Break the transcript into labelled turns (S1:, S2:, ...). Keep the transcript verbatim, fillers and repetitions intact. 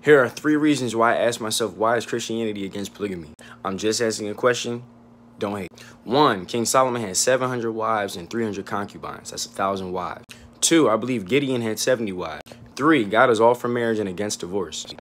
S1: Here are three reasons why I ask myself, why is Christianity against polygamy? I'm just asking a question. Don't hate. One, King Solomon had seven hundred wives and three hundred concubines. That's one thousand wives. Two, I believe Gideon had seventy wives. Three, God is all for marriage and against divorce.